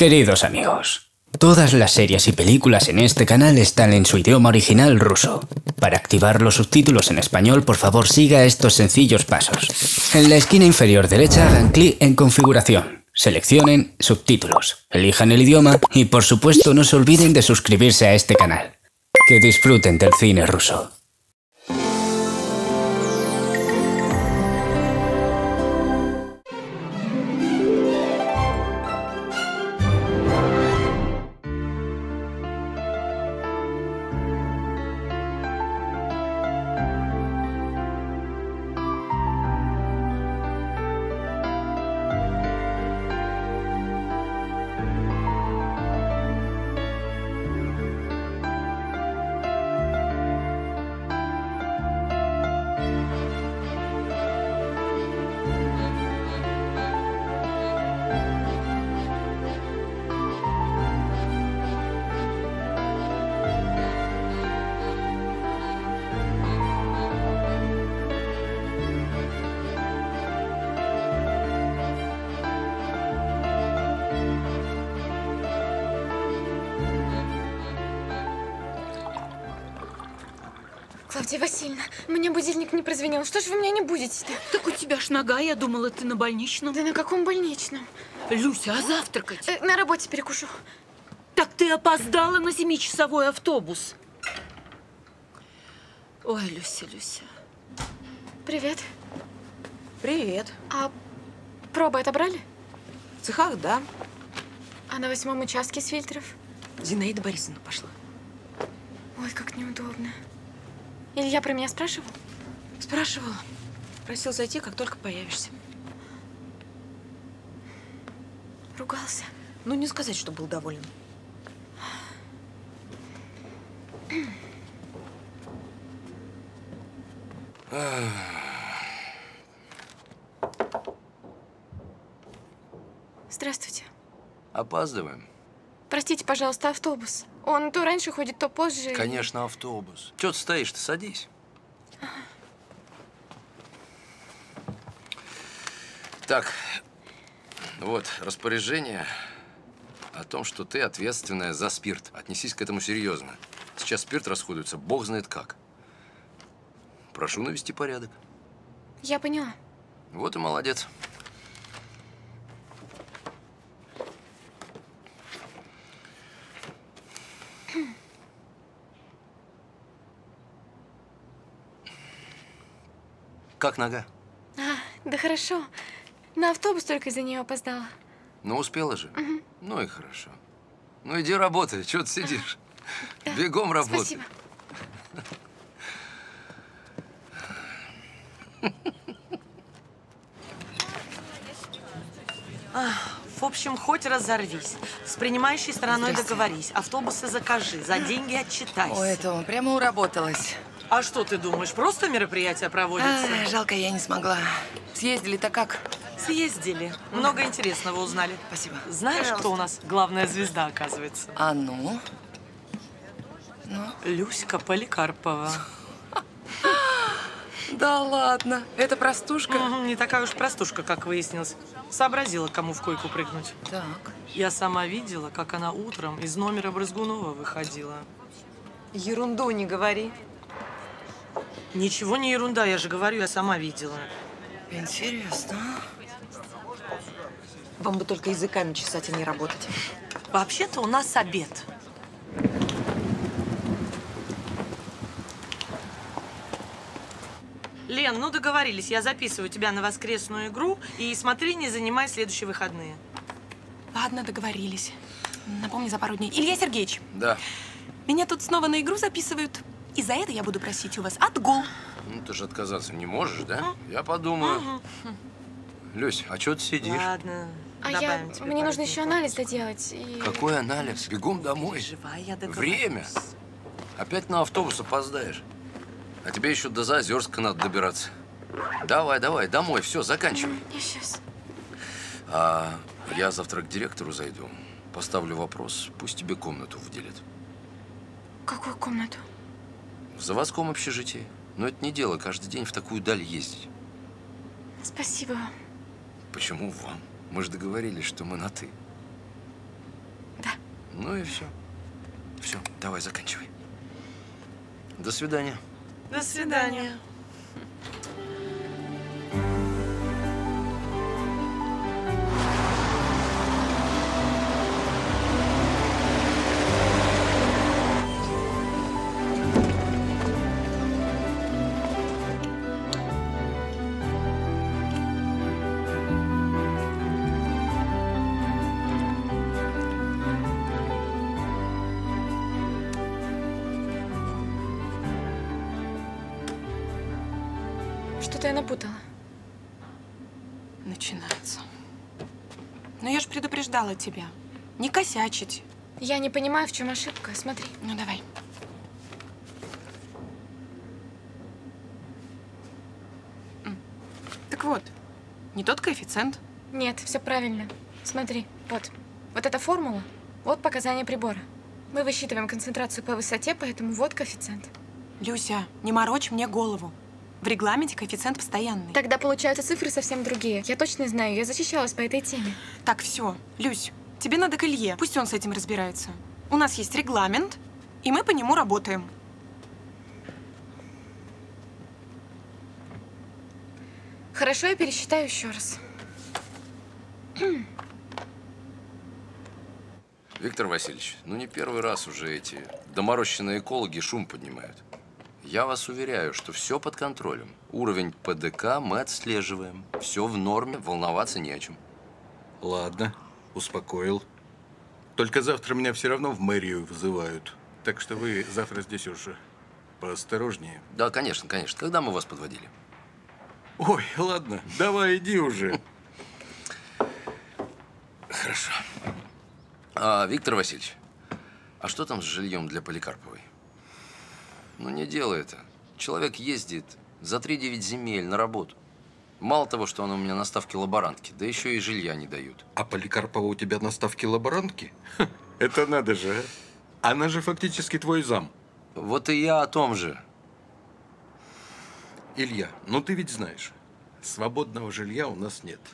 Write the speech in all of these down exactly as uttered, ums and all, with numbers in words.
Queridos amigos, todas las series y películas en este canal están en su idioma original ruso. Para activar los subtítulos en español, por favor siga estos sencillos pasos. En la esquina inferior derecha hagan clic en configuración. Seleccionen subtítulos, elijan el idioma y por supuesto no se olviden de suscribirse a este canal. Que disfruten del cine ruso. Клавдия Васильевна, у меня будильник не прозвенел. Что ж вы меня не будете-то? Так у тебя ж нога, я думала, ты на больничном. Да на каком больничном? Люся, а завтракать? Э, на работе перекушу. Так ты опоздала на семичасовой автобус. Ой, Люся, Люся. Привет. Привет. А пробы отобрали? В цехах, да. А на восьмом участке с фильтров? Зинаида Борисовна пошла. Ой, как неудобно. Илья про меня спрашивал? Спрашивал. Просил зайти, как только появишься. Ругался? Ну, не сказать, что был доволен. Здравствуйте. Опаздываем. Простите, пожалуйста, автобус. Он то раньше ходит, то позже. Конечно, автобус. Чё ты стоишь-то? Садись. Ага. Так, вот распоряжение о том, что ты ответственная за спирт. Отнесись к этому серьезно. Сейчас спирт расходуется бог знает как. Прошу навести порядок. Я поняла. Вот и молодец. Как нога? А, да хорошо. На автобус только из-за нее опоздала. Ну, успела же? Угу. Ну и хорошо. Ну, иди работай. Чего ты сидишь? Да. Бегом работай. Спасибо. В общем, хоть разорвись. С принимающей стороной договорись. Автобусы закажи. За деньги отчитайся. Ой, это прямо уработалась. А что ты думаешь, просто мероприятие проводится? А, жалко, я не смогла. Съездили-то как? Съездили. Много интересного узнали. Спасибо. Знаешь, Пожалуйста. кто у нас главная звезда, оказывается? А ну? Ну? Люська Поликарпова. Да ладно. Это простушка? Угу, не такая уж простушка, как выяснилось. Сообразила, кому в койку прыгнуть. Так. Я сама видела, как она утром из номера Брызгунова выходила. Ерунду не говори. Ничего не ерунда, я же говорю, я сама видела. Интересно. Вам бы только языками чесать, а не работать. Вообще-то у нас обед. Лен, ну договорились, я записываю тебя на воскресную игру и смотри, не занимай следующие выходные. Ладно, договорились. Напомни за пару дней. Илья Сергеевич. Да. Меня тут снова на игру записывают. И за это я буду просить у вас отгул. Ну, ты же отказаться не можешь, да? А? Я подумаю. Угу. Люсь, а что ты сидишь? Ладно. А я, мне нужно еще анализ доделать. И... Какой анализ? Бегом домой. Живая, я Время. Опять на автобус опоздаешь. А тебе еще до Заозерска надо добираться. Давай, давай, домой, все, заканчивай. Я сейчас. А я завтра к директору зайду. Поставлю вопрос, пусть тебе комнату выделят. Какую комнату? В заводском общежитии. Но это не дело, каждый день в такую даль ездить. Спасибо. Почему вам? Мы же договорились, что мы на «ты». Ну и все. Все, давай заканчивай. До свидания. До свидания. Что-то я напутала. Начинается. Но я же предупреждала тебя. Не косячить. Я не понимаю, в чем ошибка. Смотри. Ну, давай. М. Так вот, не тот коэффициент. Нет, все правильно. Смотри, вот. Вот эта формула, вот показания прибора. Мы высчитываем концентрацию по высоте, поэтому вот коэффициент. Люся, не морочь мне голову. В регламенте коэффициент постоянный. Тогда получаются цифры совсем другие. Я точно знаю, я защищалась по этой теме. Так, все. Люсь, тебе надо к Илье. Пусть он с этим разбирается. У нас есть регламент, и мы по нему работаем. Хорошо, я пересчитаю еще раз. Виктор Васильевич, ну не первый раз уже эти доморощенные экологи шум поднимают. Я вас уверяю, что все под контролем. Уровень ПДК мы отслеживаем. Все в норме, волноваться не о чем. Ладно, успокоил. Только завтра меня все равно в мэрию вызывают. Так что вы завтра здесь уже поосторожнее. Да, конечно, конечно. Когда мы вас подводили? Ой, ладно, давай иди уже. Хорошо. А, Виктор Васильевич, а что там с жильем для Поликарповой? Ну, не делай это. Человек ездит за три-девять земель на работу. Мало того, что она у меня на ставке лаборантки, да еще и жилья не дают. А Поликарпова у тебя на ставке лаборантки? Ха, это надо же, а? Она же фактически твой зам. Вот и я о том же. Илья, ну ты ведь знаешь, свободного жилья у нас нет.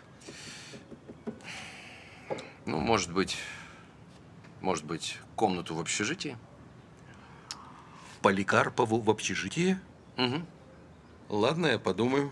Ну, может быть, может быть, комнату в общежитии? Поликарпову в общежитие? Угу. Ладно, я подумаю.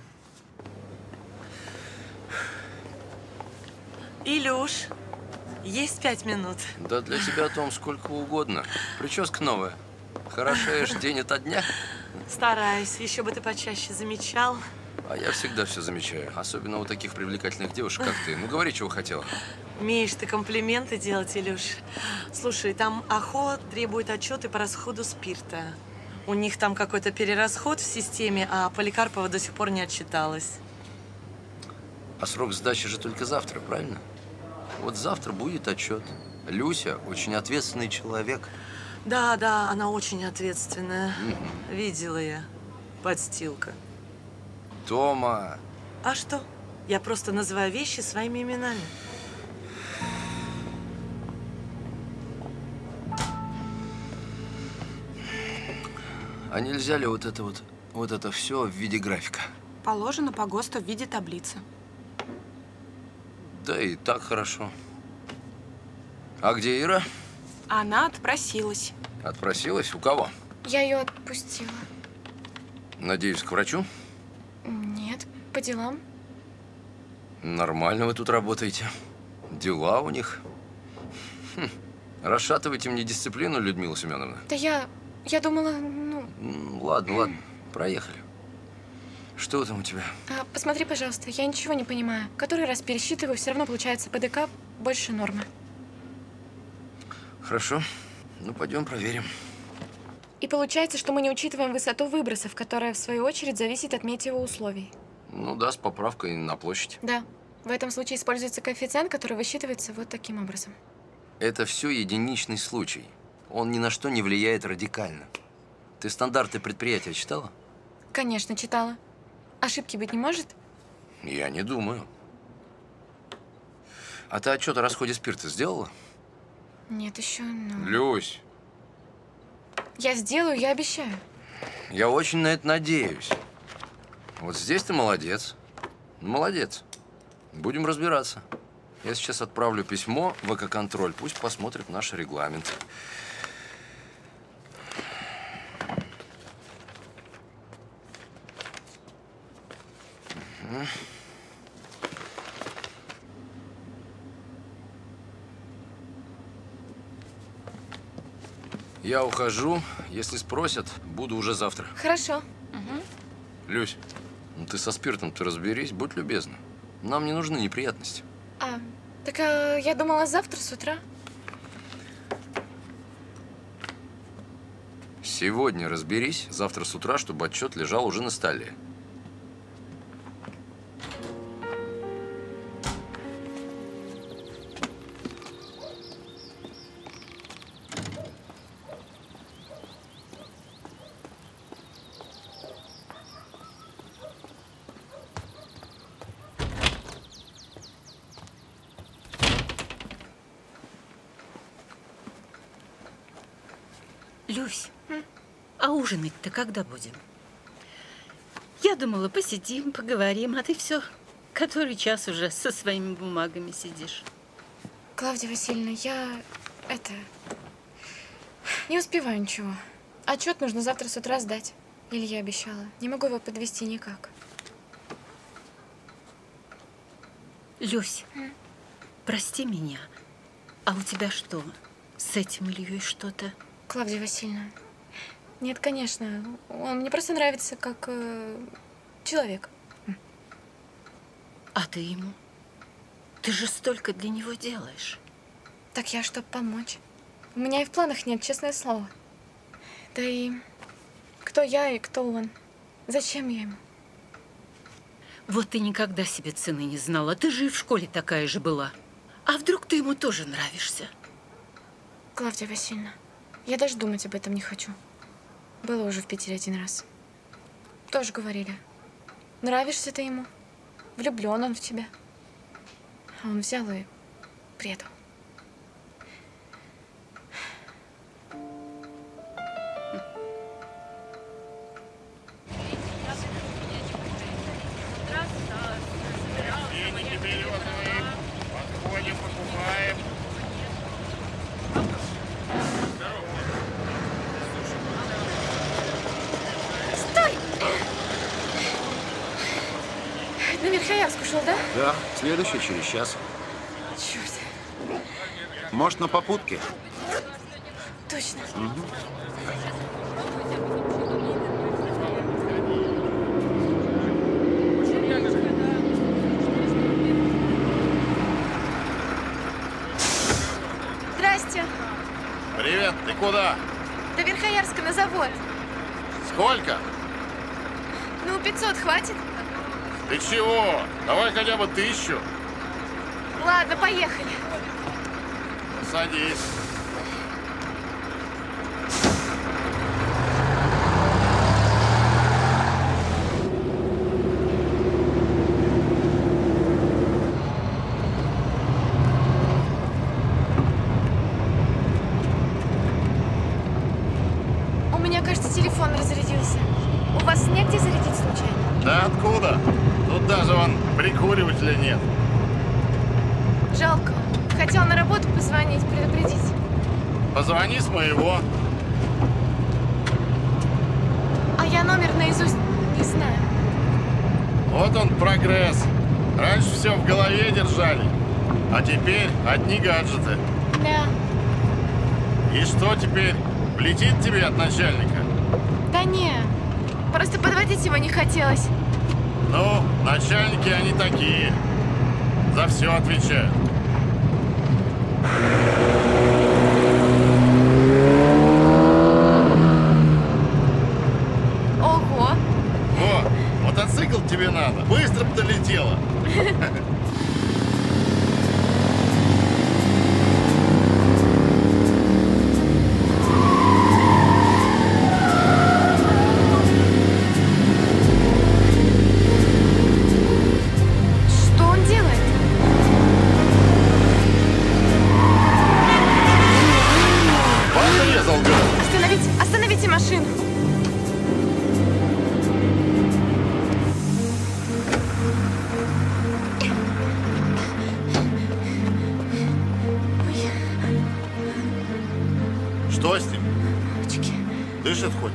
Илюш, есть пять минут. Да для тебя, Том, сколько угодно. Прическа новая. Хорошеешь день ото дня. Стараюсь. Еще бы ты почаще замечал. А я всегда все замечаю. Особенно у таких привлекательных девушек, как ты. Ну, говори, чего хотела. Умеешь ты комплименты делать, Илюш. Слушай, там АХО требует отчеты по расходу спирта. У них там какой-то перерасход в системе, а Поликарпова до сих пор не отчиталась. А срок сдачи же только завтра, правильно? Вот завтра будет отчет. Люся очень ответственный человек. Да, да, она очень ответственная. Угу. Видела я. Подстилка. Тома. А что? Я просто называю вещи своими именами. А нельзя ли вот это вот, вот это все в виде графика? Положено по ГОСТу в виде таблицы. Да и так хорошо. А где Ира? Она отпросилась. Отпросилась? У кого? Я ее отпустила. Надеюсь, к врачу? Нет, по делам. Нормально вы тут работаете. Дела у них. Хм. Расшатываете мне дисциплину, Людмила Семеновна? Да я, я думала, ну… Ладно, ладно, проехали. Что там у тебя? А, посмотри, пожалуйста, я ничего не понимаю. Который раз пересчитываю, все равно получается ПДК больше нормы. Хорошо. Ну, пойдем проверим. И получается, что мы не учитываем высоту выбросов, которая, в свою очередь, зависит от метеоусловий. Ну да, с поправкой на площадь. Да. В этом случае используется коэффициент, который высчитывается вот таким образом. Это все единичный случай. Он ни на что не влияет радикально. Ты стандарты предприятия читала? Конечно, читала. Ошибки быть не может? Я не думаю. А ты отчет о расходе спирта сделала? Нет, еще, но… Люсь. Я сделаю, я обещаю. Я очень на это надеюсь. Вот здесь ты молодец. Молодец. Будем разбираться. Я сейчас отправлю письмо в Экоконтроль. Пусть посмотрит наш регламент. Угу. Я ухожу. Если спросят, буду уже завтра. Хорошо. Угу. Люсь, ну ты со спиртом-то разберись, будь любезна. Нам не нужны неприятности. А, так а, я думала завтра с утра. Сегодня разберись, завтра с утра, чтобы отчет лежал уже на столе. Люсь, а ужинать-то когда будем? Я думала, посидим, поговорим, а ты все, который час уже со своими бумагами сидишь. Клавдия Васильевна, я это не успеваю ничего. Отчет нужно завтра с утра сдать. Илья обещала. Не могу его подвести никак. Люсь, М? прости меня. А у тебя что, с этим Ильей что-то? Клавдия Васильевна, нет, конечно. Он мне просто нравится как э, человек. А ты ему? Ты же столько для него делаешь. Так я, чтоб помочь. У меня и в планах нет, честное слово. Да и кто я и кто он? Зачем я ему? Вот ты никогда себе цены не знала. Ты же и в школе такая же была. А вдруг ты ему тоже нравишься? Клавдия Васильевна, я даже думать об этом не хочу. Было уже в Питере один раз. Тоже говорили. Нравишься ты ему. Влюблен он в тебя. А он взял и предал. Подходим, покупаем. На Верхоянск ушел, да? Да, следующий через час. Черт. Может, на попутке? Точно. Угу. Здрасте. Привет, ты куда? До Верхоярска на завод. Сколько? Ну, пятьсот хватит? Ты чего? Давай хотя бы тысячу. Ладно, поехали. Садись. У меня, кажется, телефон разрядился. У вас негде зарядить случайно? Да откуда? Тут даже вон прикуривателя нет. Жалко. Хотел на работу позвонить, предупредить. Позвони с моего. А я номер наизусть не знаю. Вот он прогресс. Раньше все в голове держали, а теперь одни гаджеты. Да. И что теперь? Влетит тебе от начальника? Да не. Просто подводить его не хотелось. Ну, начальники они такие. За все отвечают. Ого. О, мотоцикл тебе надо. Быстро бы долетела. Что он делает? Что с ним? Мамочки. Дышит хоть?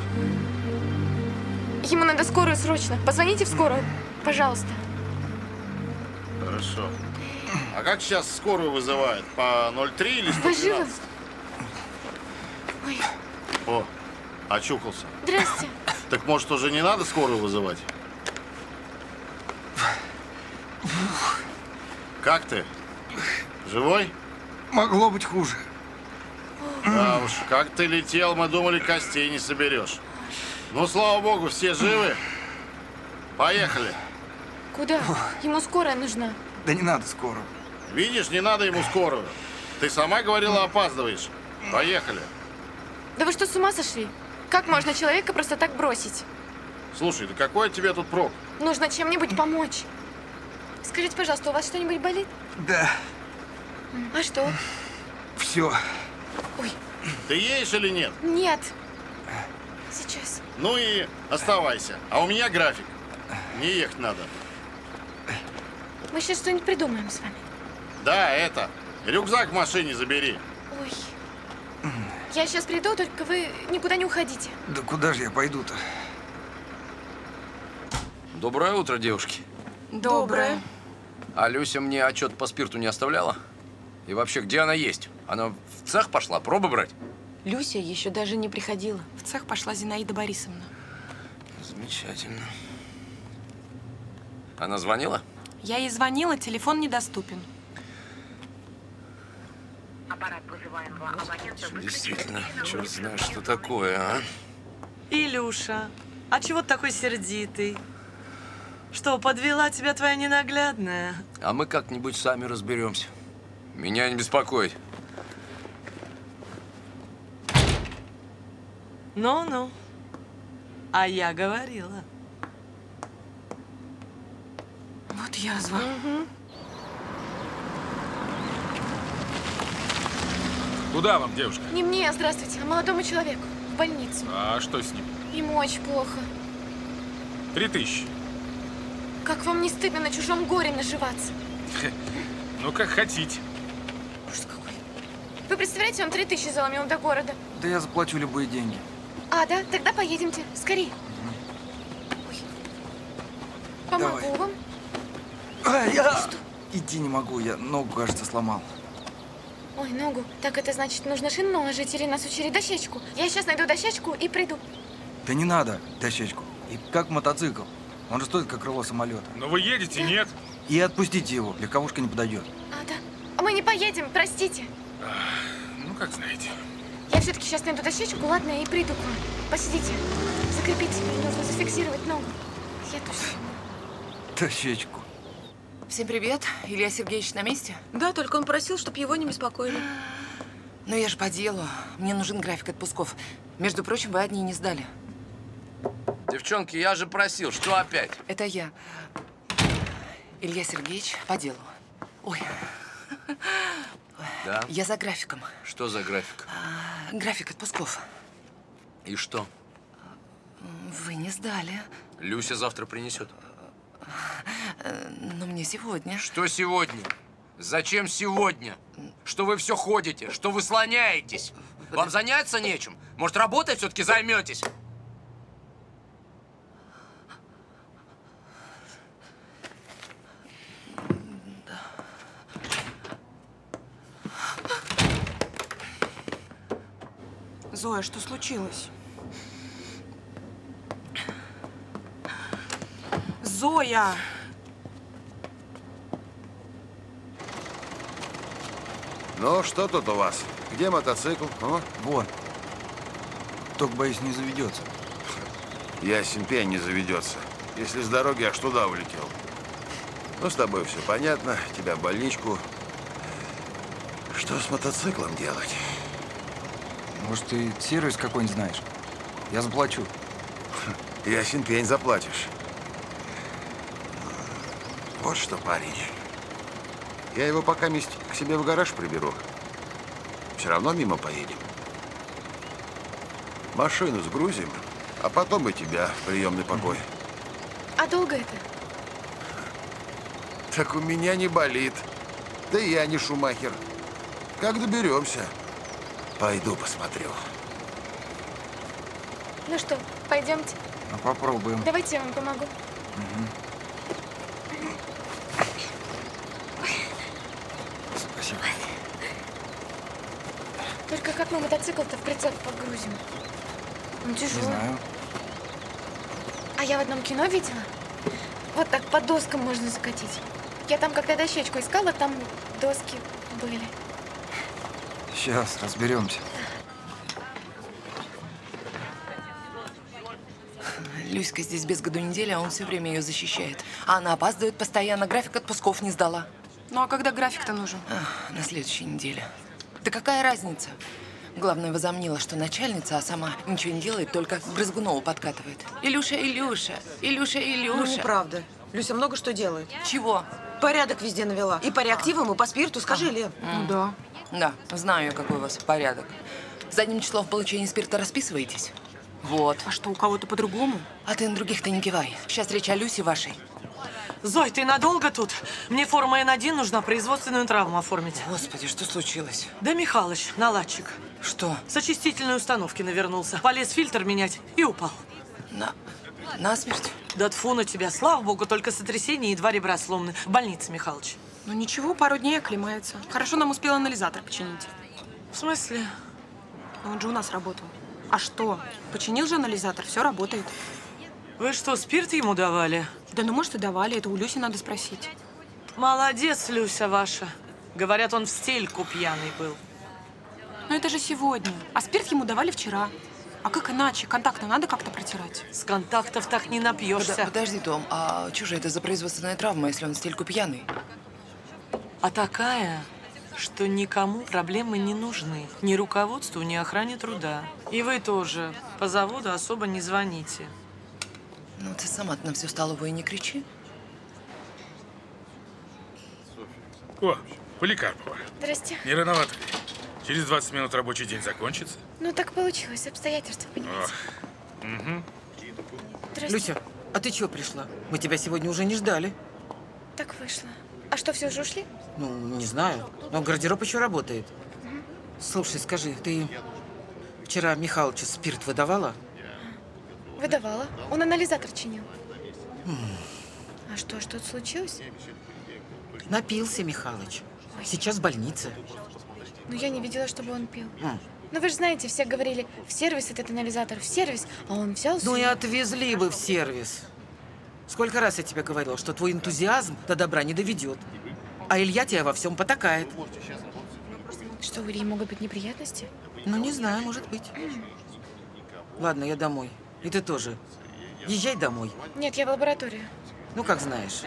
Ему надо скорую срочно. Позвоните в скорую, пожалуйста. Хорошо. А как сейчас скорую вызывают? По ноль три или сто Вы живы? двенадцать? Ой, О, очухался. здрасте. Так может уже не надо скорую вызывать? Как ты? Живой? Могло быть хуже. Да уж, как ты летел, мы думали, костей не соберешь. Ну, слава богу, все живы. Поехали. Куда? Ему скорая нужна. Да не надо скорую. Видишь, не надо ему скорую. Ты сама говорила, опаздываешь. Поехали. Да вы что, с ума сошли? Как можно человека просто так бросить? Слушай, да какой от тебя тут прок? Нужно чем-нибудь помочь. Скажите, пожалуйста, у вас что-нибудь болит? Да. А что? Все. Ой. Ты едешь или нет? Нет. Сейчас. Ну и оставайся. А у меня график. Не ехать надо. Мы сейчас что-нибудь придумаем с вами. Да, это. Рюкзак в машине забери. Ой. Я сейчас приду, только вы никуда не уходите. Да куда же я пойду-то? Доброе утро, девушки. Доброе. А Люся мне отчет по спирту не оставляла? И вообще, где она есть? Она в цех пошла пробы брать? Люся еще даже не приходила. В цех пошла Зинаида Борисовна. Замечательно. Она звонила? Я ей звонила, телефон недоступен. Действительно, черт знает, что такое, а? Илюша, а чего ты такой сердитый? Что, подвела тебя твоя ненаглядная? А мы как-нибудь сами разберемся. Меня не беспокоить. Ну-ну. А я говорила. Вот язва. Угу. Куда вам, девушка? Не мне, здравствуйте, а молодому человеку. В больницу. А что с ним? Ему очень плохо. Три тысячи. Как вам не стыдно на чужом горе наживаться? Ну, как хотите. Ужас какой. Вы представляете, он три тысячи заломил до города. Да я заплачу любые деньги. А, да? Тогда поедемте. Скорей. Ой. Помогу Давай. вам. А, я... Идти не могу, я ногу, кажется, сломал. Ой, ногу. Так это значит, нужно шину наложить или нас учили дощечку. Я сейчас найду дощечку и приду. Да не надо дощечку. И как мотоцикл. Он же стоит, как крыло самолета. Но вы едете, нет? И отпустите его, легковушка не подойдет. А, да. А мы не поедем, простите. Ну, как знаете. Я все-таки сейчас найду дощечку, ладно, и приду к вам. Посидите. Закрепите, мне нужно зафиксировать ногу. Я точно. Дощечку. Всем привет. Илья Сергеевич на месте? Да, только он просил, чтобы его не беспокоили. Ну, я же по делу. Мне нужен график отпусков. Между прочим, вы одни не сдали. Девчонки, я же просил, что опять? Это я. Илья Сергеевич, по делу. Ой. Да? Я за графиком. Что за график? А, график отпусков. И что? Вы не сдали. Люся завтра принесет. Но мне сегодня. Что сегодня? Зачем сегодня? Что вы все ходите? Что вы слоняетесь? Вам заняться нечем? Может, работой все-таки займетесь? Зоя, что случилось? Зоя! Ну, что тут у вас? Где мотоцикл? О? Вот. Только, боюсь, не заведется. Ясен пень не заведется. Если с дороги аж туда улетел. Ну, с тобой все понятно. Тебя в больничку. Что с мотоциклом делать? Может, ты сервис какой-нибудь знаешь? Я заплачу. Ясен пень заплатишь. Вот что, парень. Я его пока месть к себе в гараж приберу. Все равно мимо поедем. Машину сгрузим, а потом и тебя в приемный покой. А долго это? Так у меня не болит. Да и я не шумахер. Как доберемся? Пойду посмотрю. Ну что, пойдемте? Ну, попробуем. Давайте я вам помогу. Угу. Спасибо. Только как мы мотоцикл-то в прицеп погрузим? Он тяжелый. Не знаю. А я в одном кино видела. Вот так по доскам можно закатить. Я там когда дощечку искала, там доски были. Сейчас разберемся. Люська здесь без году недели, а он все время ее защищает. А она опаздывает постоянно, график отпусков не сдала. Ну а когда график-то нужен? Ах, на следующей неделе. Да какая разница? Главное, возомнила, что начальница, а сама ничего не делает, только к Брызгунову подкатывает. Илюша, Илюша, Илюша, Илюша. Ну, неправда. Люся много что делает. Чего? Порядок везде навела. И по реактивам, и по спирту. Скажи, а. Лен. Ну да. Да, знаю я, какой у вас порядок. Задним числом в получении спирта расписываетесь? Вот. А что, у кого-то по-другому? А ты на других-то не кивай. Сейчас речь о Люсе вашей. Зой, ты надолго тут? Мне форма эн один нужна, производственную травму оформить. Господи, что случилось? Да Михалыч, наладчик. Что? С очистительной установки навернулся. Полез фильтр менять и упал. На... насмерть? Да тьфу на тебя. Слава богу, только сотрясение и два ребра сломаны. В больнице, Михалыч. Ну ничего, пару дней оклемается. Хорошо нам успел анализатор починить. В смысле? Он же у нас работал. А что? Починил же анализатор, все работает. Вы что, спирт ему давали? Да ну, может, и давали. Это у Люси надо спросить. Молодец, Люся ваша. Говорят, он в стельку пьяный был. Но это же сегодня. А спирт ему давали вчера. А как иначе? Контакты надо как-то протирать. С контактов так не напьешься. Под, подожди, Том, а что же это за производственная травма, если он в стельку пьяный? А такая, что никому проблемы не нужны. Ни руководству, ни охране труда. И вы тоже по заводу особо не звоните. Ну, ты сама-то на всю столовую не кричи. О, Поликарпова. Здрасте. Не рановато ли? Через двадцать минут рабочий день закончится. Ну, так получилось. Обстоятельства, понимаете. Угу. Здрасте. Люся, а ты чего пришла? Мы тебя сегодня уже не ждали. Так вышло. А что, все уже ушли? Ну, не знаю. Но гардероб еще работает. Угу. Слушай, скажи, ты вчера Михалычу спирт выдавала? Выдавала. Он анализатор чинил. А что, что-то случилось? Напился Михалыч. Сейчас в больнице. Ну, я не видела, чтобы он пил. М. Ну, вы же знаете, все говорили, в сервис этот анализатор, в сервис, а он взял... Ну и отвезли бы в сервис. Сколько раз я тебе говорила, что твой энтузиазм до добра не доведет. А Илья тебя во всем потакает. Что, у Ильи могут быть неприятности? Ну, не знаю, может быть. Ладно, я домой. И ты тоже. Езжай домой. Нет, я в лабораторию. Ну, как знаешь.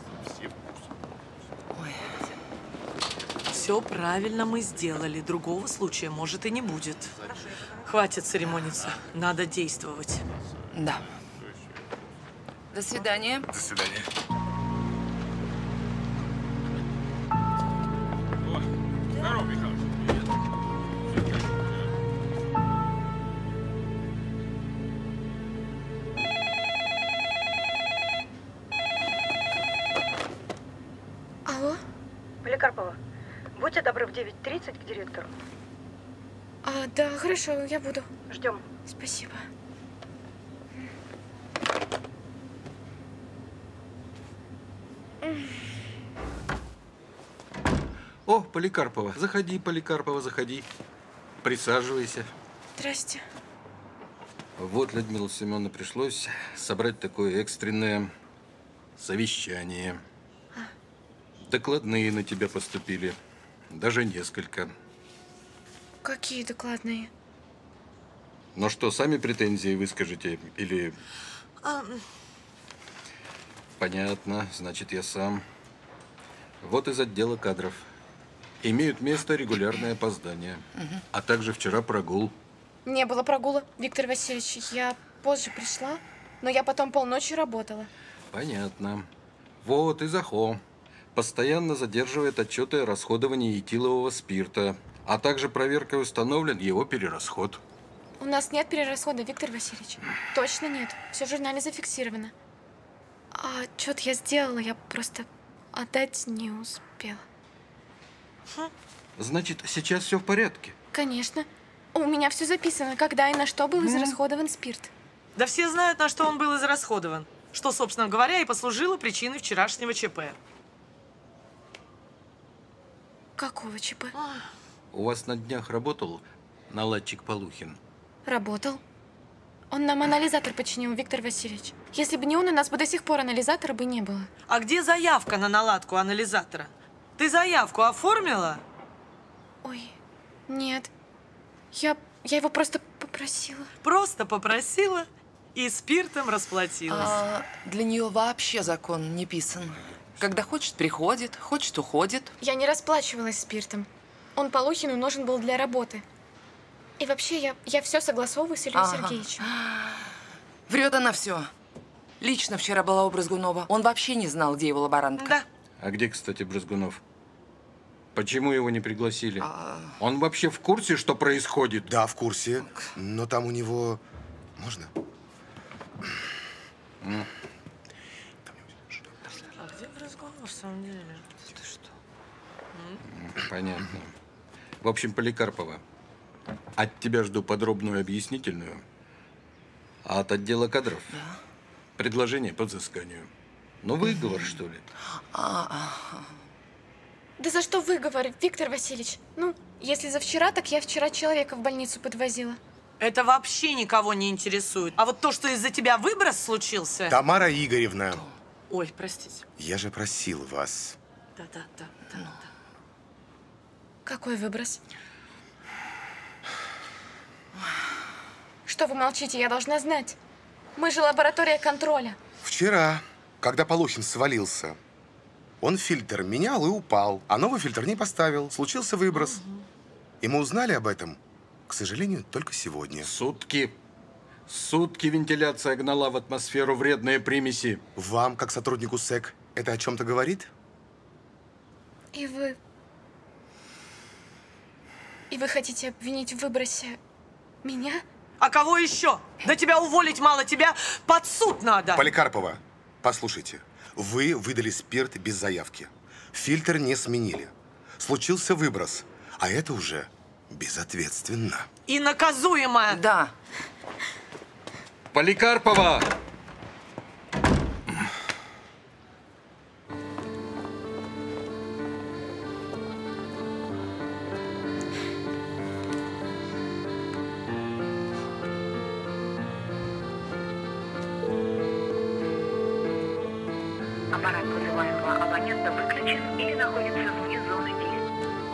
Все правильно мы сделали. Другого случая, может, и не будет. Хватит церемониться. Надо действовать. Да. До свидания. До свидания. Здорово, Михалыч. Алло? Поликарпова, будьте добры в девять тридцать к директору. А, да, хорошо, я буду. Ждем. Спасибо. О, Поликарпова. Заходи, Поликарпова, заходи. Присаживайся. Здрасте. Вот, Людмила Семеновна, пришлось собрать такое экстренное совещание. А. Докладные на тебя поступили. Даже несколько. Какие докладные? Ну что, сами претензии выскажете? Или… А... Понятно, значит, я сам. Вот из отдела кадров. Имеют место регулярное опоздание, Угу. а также вчера прогул. Не было прогула, Виктор Васильевич. Я позже пришла, но я потом полночи работала. Понятно. Вот и Захо. Постоянно задерживает отчеты о расходовании этилового спирта, а также проверкой установлен его перерасход. У нас нет перерасхода, Виктор Васильевич. Точно нет. Все в журнале зафиксировано. А что-то я сделала, я просто отдать не успела. Значит, сейчас все в порядке? Конечно. У меня все записано, когда и на что был израсходован спирт. Да все знают, на что он был израсходован. Что, собственно говоря, и послужило причиной вчерашнего ЧП. Какого ЧП? У вас на днях работал наладчик Полухин? Работал. Он нам анализатор починил, Виктор Васильевич. Если бы не он, у нас бы до сих пор анализатора бы не было. А где заявка на наладку анализатора? Ты заявку оформила? Ой, нет. Я, я его просто попросила. Просто попросила и спиртом расплатилась. А для нее вообще закон не писан. Когда хочет, приходит, хочет, уходит. Я не расплачивалась спиртом. Он Полухину нужен был для работы. И вообще, я, я все согласовываю с Ильей Ага. Сергеевичем. Врет она все. Лично вчера была у Брызгунова. Он вообще не знал, где его лаборантка. Да. А где, кстати, Брызгунов? Почему его не пригласили? А... Он вообще в курсе, что происходит? Да, в курсе. Но там у него... Можно? Mm. А где Брызгунов, в самом деле? Ты что? Понятно. В общем, Поликарпова, от тебя жду подробную объяснительную, а от отдела кадров Да. предложение по взысканию. Ну, выговор, что ли? А, а, Да за что выговор, Виктор Васильевич? Ну, если за вчера, так я вчера человека в больницу подвозила. Это вообще никого не интересует. А вот то, что из-за тебя выброс случился... Тамара Игоревна. Ой, простите. Я же просил вас. Да-да-да. да. Какой выброс? Что вы молчите? Я должна знать. Мы же лаборатория контроля. Вчера, когда Полухин свалился, он фильтр менял и упал, а новый фильтр не поставил. Случился выброс. И мы узнали об этом, к сожалению, только сегодня. Сутки. Сутки вентиляция гнала в атмосферу вредные примеси. Вам, как сотруднику СЭК, это о чем-то говорит? И вы... И вы хотите обвинить в выбросе меня? А кого еще? Да тебя уволить мало, тебя под суд надо. Поликарпова, послушайте. Вы выдали спирт без заявки. Фильтр не сменили. Случился выброс. А это уже безответственно. И наказуемо. Да. Поликарпова! Аппарат вызываемого абонента выключен или находится вне зоны действия.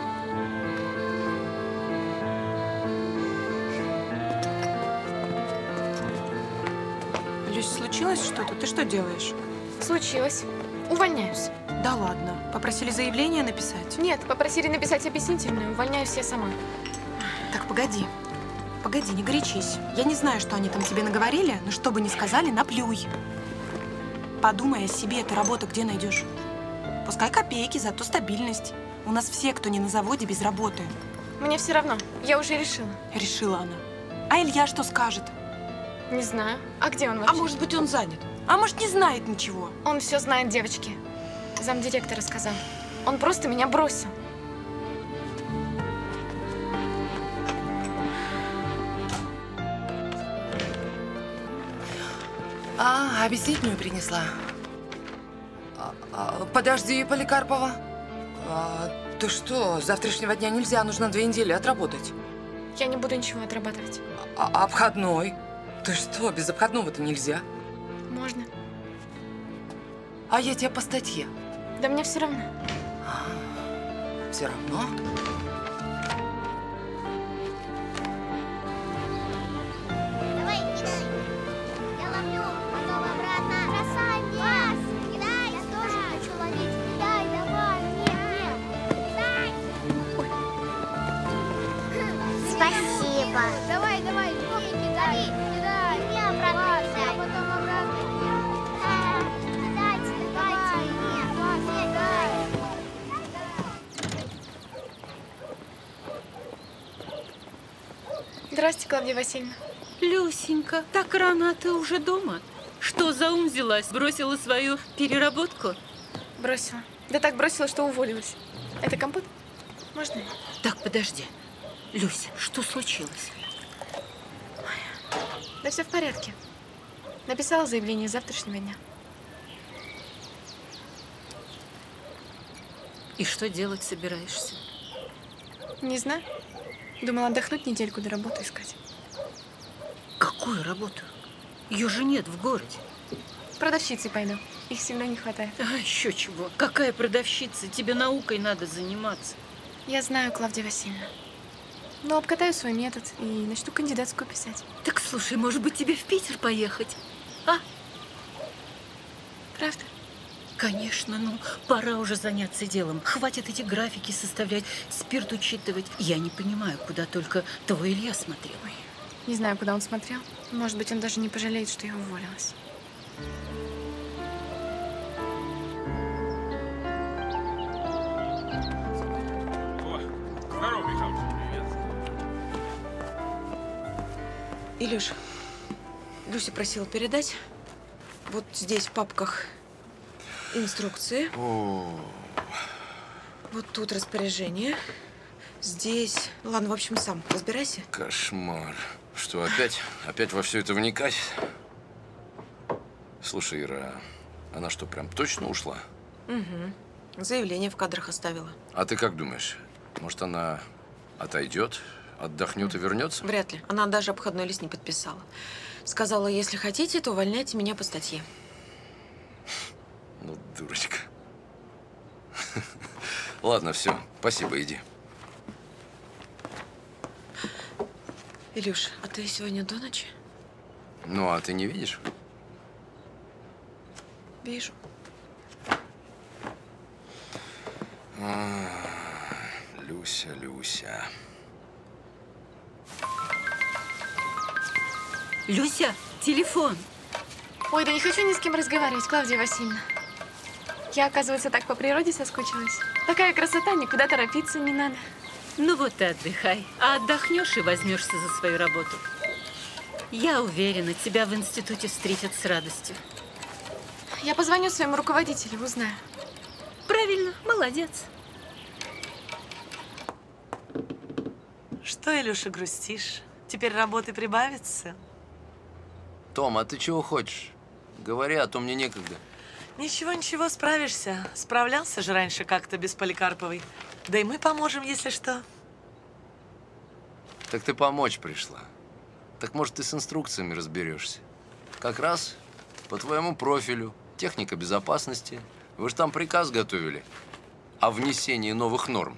Люсь, случилось что-то? Ты что делаешь? Случилось. Увольняюсь. Да ладно. Попросили заявление написать? Нет, попросили написать объяснительную. Увольняюсь я сама. Так, погоди. Погоди, не горячись. Я не знаю, что они там тебе наговорили, но что бы ни сказали, наплюй. Подумай о себе, эту работу где найдешь? Пускай копейки, зато стабильность. У нас все, кто не на заводе, без работы. Мне все равно. Я уже решила. Решила она. А Илья что скажет? Не знаю. А где он вообще? А может быть, он занят? А может, не знает ничего? Он все знает, девочки. Замдиректора сказал. Он просто меня бросил. А, объяснительную принесла. А, а, подожди, Поликарпова. А, ты что, с завтрашнего дня нельзя, нужно две недели отработать. Я не буду ничего отрабатывать. А, а обходной? Ты что, без обходного-то нельзя? Можно. А я тебя по статье. Да мне все равно. Все равно? Давай, кидай. Я ловлю, потом обратно. Бросай мне. Пас. Кидай. Я тоже хочу ловить. Кидай, давай. Нет, нет. Кидай. Спасибо. Давай, давай, не кидай. Кидай. Мне обратно кидай. А потом обратно. Кидайте, давайте. Нет, нет, кидай. Здрасте, Клавдия Васильевна. Люсенька, так рано, а ты уже дома? Что за ум взялась? Бросила свою переработку? Бросила. Да так бросила, что уволилась. Это компот? Можно? Так, подожди. Люся, что случилось? Да все в порядке. Написала заявление с завтрашнего дня. И что делать собираешься? Не знаю. Думала отдохнуть недельку, до работы искать. Какую работу? Ее же нет в городе. Продавщицей пойду. Их всегда не хватает. А еще чего? Какая продавщица? Тебе наукой надо заниматься. Я знаю, Клавдия Васильевна. Но обкатаю свой метод и начну кандидатскую писать. Так слушай, может быть, тебе в Питер поехать? А? Правда? Конечно, ну, пора уже заняться делом. Хватит эти графики составлять, спирт учитывать. Я не понимаю, куда только твой Илья смотрел. Ой, не знаю, куда он смотрел. Может быть, он даже не пожалеет, что я уволилась. Здорово, Михалыч. Привет. Илюш, Люся просила передать. Вот здесь в папках инструкции. О. Вот тут распоряжение. Здесь… Ладно, в общем, сам разбирайся. Кошмар. Что, опять? Опять во все это вникать? Слушай, Ира, она что, прям точно ушла? Угу. Заявление в кадрах оставила. А ты как думаешь? Может, она отойдет, отдохнет и вернется? Вряд ли. Она даже обходной лист не подписала. Сказала, если хотите, то увольняйте меня по статье. Ну, дурочка. Ладно, все. Спасибо, иди. Илюш, а ты сегодня до ночи? Ну, а ты не видишь? Вижу. А, Люся, Люся. Люся, телефон. Ой, да не хочу ни с кем разговаривать, Клавдия Васильевна. Я, оказывается, так по природе соскучилась. Такая красота, никуда торопиться не надо. Ну вот и отдыхай. А отдохнешь и возьмешься за свою работу. Я уверена, тебя в институте встретят с радостью. Я позвоню своему руководителю, узнаю. Правильно, молодец. Что, Илюша, грустишь? Теперь работы прибавится? Том, а ты чего хочешь? Говори, а то мне некогда. Ничего, ничего, справишься. Справлялся же раньше как-то без Поликарповой. Да и мы поможем, если что. Так ты помочь пришла. Так может, ты с инструкциями разберешься? Как раз по твоему профилю. Техника безопасности. Вы же там приказ готовили о внесении новых норм.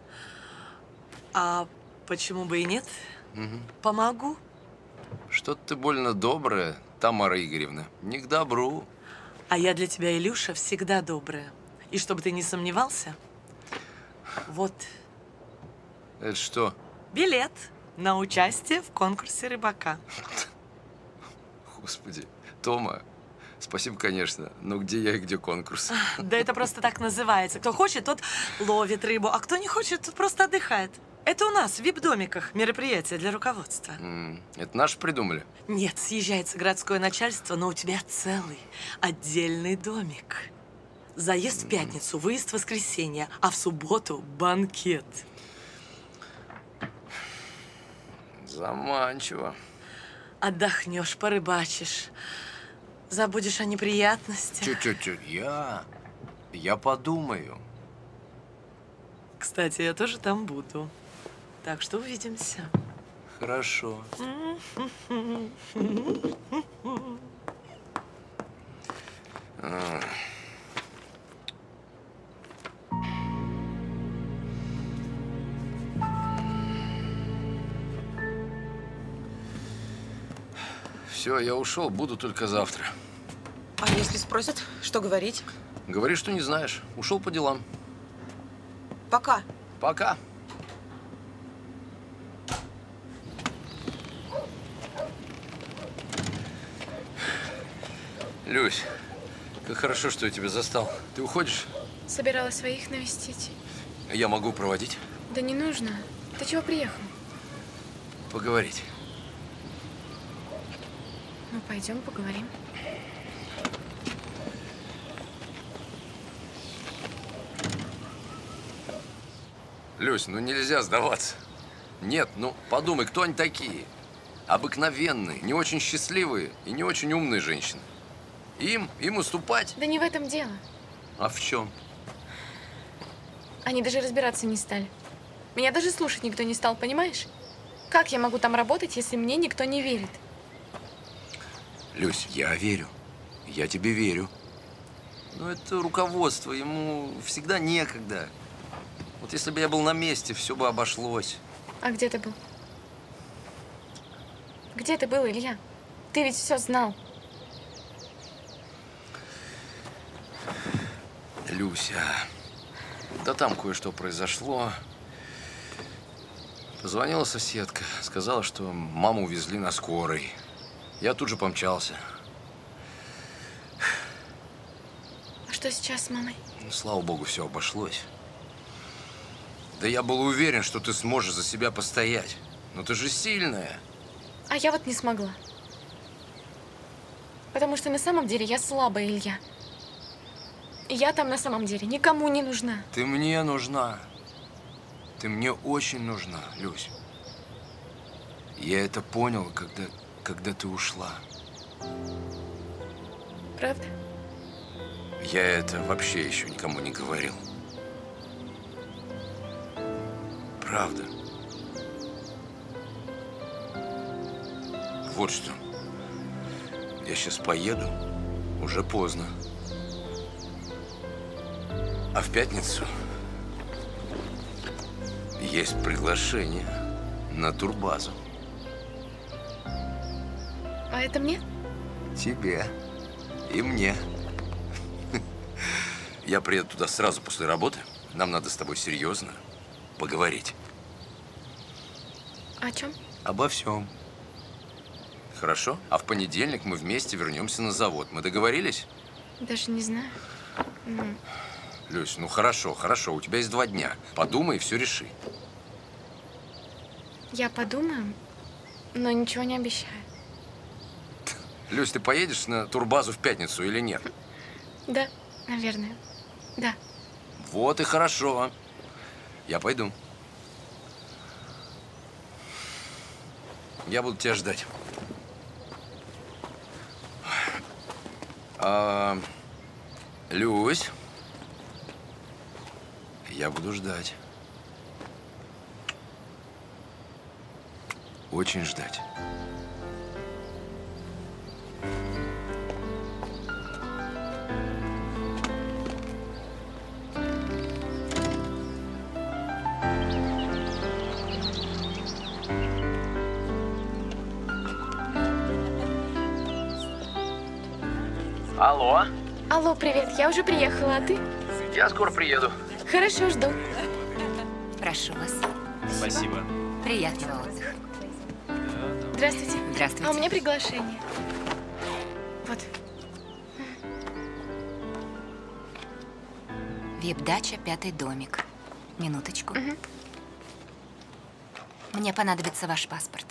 А почему бы и нет? Угу. Помогу. Что-то ты больно добрая, Тамара Игоревна. Не к добру. А я для тебя, Илюша, всегда добрая. И чтобы ты не сомневался, вот. Это что? Билет на участие в конкурсе рыбака. Господи, Тома, спасибо, конечно, но где я и где конкурс? Да это просто так называется. Кто хочет, тот ловит рыбу, а кто не хочет, тот просто отдыхает. Это у нас в вип-домиках мероприятие для руководства. М, Это наши придумали? Нет, съезжается городское начальство, но у тебя целый отдельный домик. Заезд в пятницу, выезд в воскресенье, а в субботу банкет. Заманчиво. Отдохнешь, порыбачишь, забудешь о неприятностях. Чуть-чуть, я, я подумаю. Кстати, я тоже там буду. Так что увидимся. Хорошо. А. Все, я ушел, буду только завтра. А если спросят, что говорить? Говори, что не знаешь. Ушел по делам. Пока. Пока. Люсь, как хорошо, что я тебя застал. Ты уходишь? Собиралась своих навестить. Я могу проводить? Да не нужно. Ты чего приехал? Поговорить. Ну, пойдем поговорим. Люсь, ну нельзя сдаваться. Нет, ну подумай, кто они такие? Обыкновенные, не очень счастливые и не очень умные женщины. Им, им уступать? Да не в этом дело. А в чем? Они даже разбираться не стали. Меня даже слушать никто не стал, понимаешь? Как я могу там работать, если мне никто не верит? Люсь, я верю. Я тебе верю. Но это руководство, ему всегда некогда. Вот если бы я был на месте, все бы обошлось. А где ты был? Где ты был, Илья? Ты ведь все знал. Люся, да там кое-что произошло. Позвонила соседка, сказала, что маму увезли на скорой. Я тут же помчался. А что сейчас с мамой? Ну, слава богу, все обошлось. Да я был уверен, что ты сможешь за себя постоять. Но ты же сильная. А я вот не смогла. Потому что на самом деле я слабая, Илья. И я там на самом деле никому не нужна. Ты мне нужна. Ты мне очень нужна, Люсь. Я это понял, когда, когда ты ушла. Правда? Я это вообще еще никому не говорил. Правда. Вот что. Я сейчас поеду. Уже поздно. А в пятницу есть приглашение на турбазу. А это мне? Тебе и мне. Я приеду туда сразу после работы. Нам надо с тобой серьезно поговорить. О чем? Обо всем. Хорошо? А в понедельник мы вместе вернемся на завод. Мы договорились? Даже не знаю. Ну, Люсь, ну хорошо, хорошо. У тебя есть два дня. Подумай и все реши. я подумаю, но ничего не обещаю. Люсь, ты поедешь на турбазу в пятницу или нет? Да, наверное. Да. Вот и хорошо. Я пойду. Я буду тебя ждать. А, Люсь, я буду ждать. Очень ждать. Алло. Алло, привет. Я уже приехала, а ты? Я скоро приеду. Хорошо, жду. Прошу вас. Спасибо. Приятного отдыха. Здравствуйте. Здравствуйте. А у меня приглашение. Вот. Вип-дача, пятый домик. Минуточку. Мне понадобится ваш паспорт.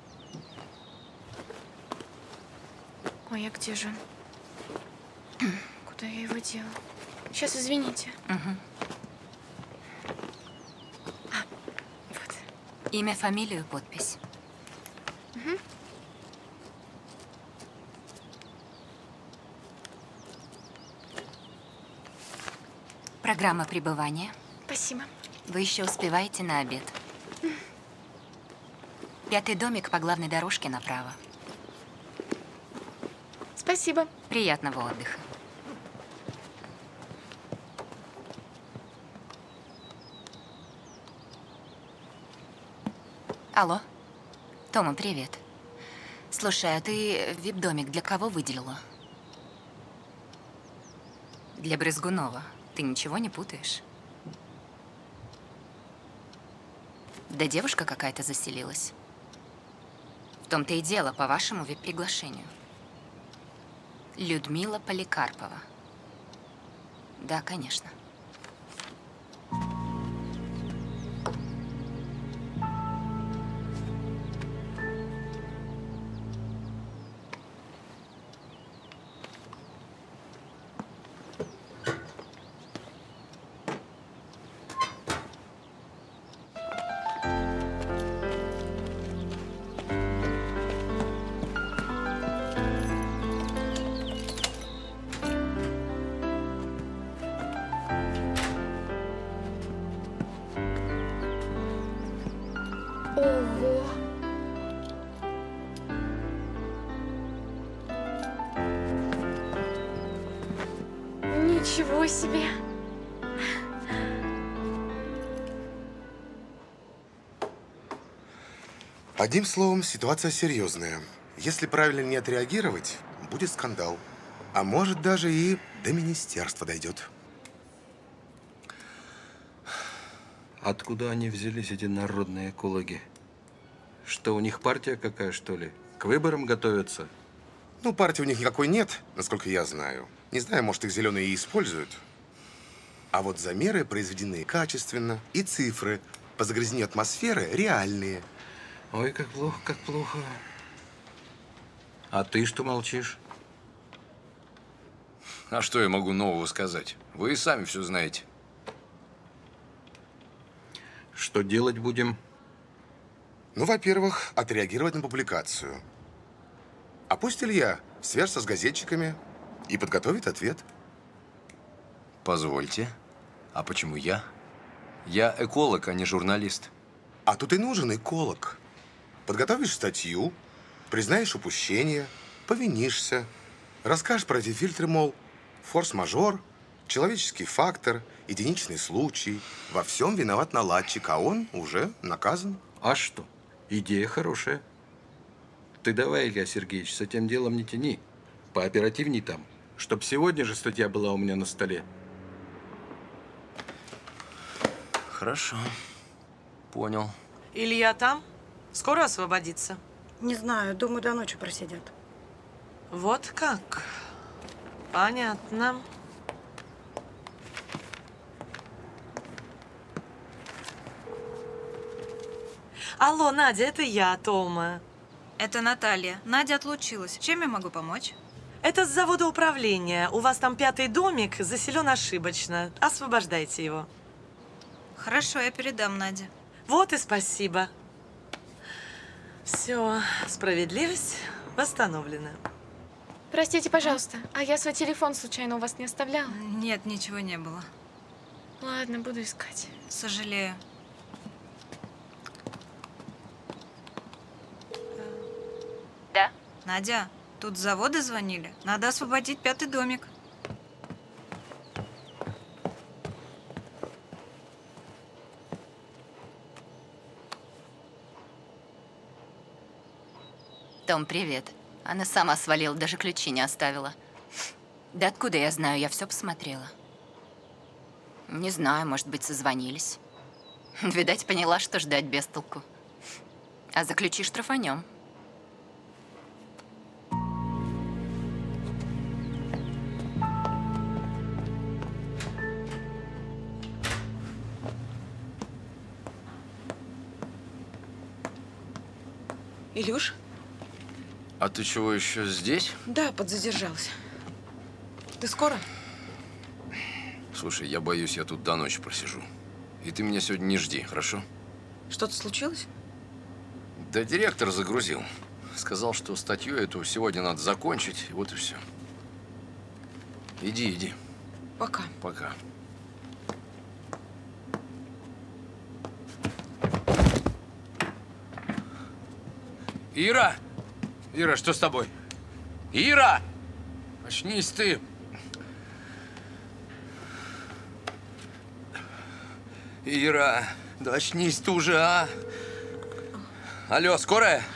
Ой, а где же он? Куда я его делала? Сейчас, извините. Мгм. Имя, фамилию, подпись. Мгм. Программа пребывания. Спасибо. Вы еще успеваете на обед. Пятый домик по главной дорожке направо. Спасибо. Приятного отдыха. Алло. Тома, привет. Слушай, а ты вип-домик для кого выделила? Для Брызгунова. Ты ничего не путаешь? Да девушка какая-то заселилась. В том-то и дело, по вашему вип-приглашению. Людмила Поликарпова. Да, конечно. Ого! Ничего себе! Одним словом, ситуация серьезная. Если правильно не отреагировать, будет скандал. А может, даже и до министерства дойдет. Откуда они взялись, эти народные экологи? Что, у них партия какая, что ли? К выборам готовятся? Ну, партии у них никакой нет, насколько я знаю. Не знаю, может, их зеленые и используют. А вот замеры произведены качественно, и цифры по загрязнению атмосферы реальные. Ой, как плохо, как плохо. А ты что молчишь? А что я могу нового сказать? Вы и сами все знаете. Что делать будем? Ну, во-первых, отреагировать на публикацию. А пусть Илья свяжется с газетчиками и подготовит ответ. Позвольте. А почему я? Я эколог, а не журналист. А тут и нужен эколог. Подготовишь статью, признаешь упущение, повинишься, расскажешь про эти фильтры, мол, форс-мажор, человеческий фактор, единичный случай. Во всем виноват наладчик, а он уже наказан. А что? Идея хорошая. Ты давай, Илья Сергеевич, с этим делом не тяни. Пооперативней там. Чтоб сегодня же статья была у меня на столе. Хорошо. Понял. Илья там? Скоро освободится? Не знаю, думаю, до ночи просидят. Вот как? Понятно. Алло, Надя, это я, Тома. Это Наталья. Надя отлучилась. Чем я могу помочь? Это с завода управления. У вас там пятый домик, заселен ошибочно. Освобождайте его. Хорошо, я передам Наде. Вот и спасибо. Все, справедливость восстановлена. Простите, пожалуйста, а я свой телефон случайно у вас не оставляла? Нет, ничего не было. Ладно, буду искать. Сожалею. Да? Надя, тут с завода звонили. Надо освободить пятый домик. Том, привет. Она сама свалила, даже ключи не оставила. Да откуда я знаю? Я все посмотрела. Не знаю, может быть, созвонились. Видать, поняла, что ждать без толку. А за ключи штрафанем. Илюш? А ты чего, еще здесь? Да, подзадержался. Ты скоро? Слушай, я боюсь, я тут до ночи просижу. И ты меня сегодня не жди, хорошо? Что-то случилось? Да директор загрузил. Сказал, что статью эту сегодня надо закончить, вот и все. Иди, иди. Пока. Пока. Ира! Ира, что с тобой? Ира! Очнись ты! Ира, да очнись ты уже, а! Алло, скорая?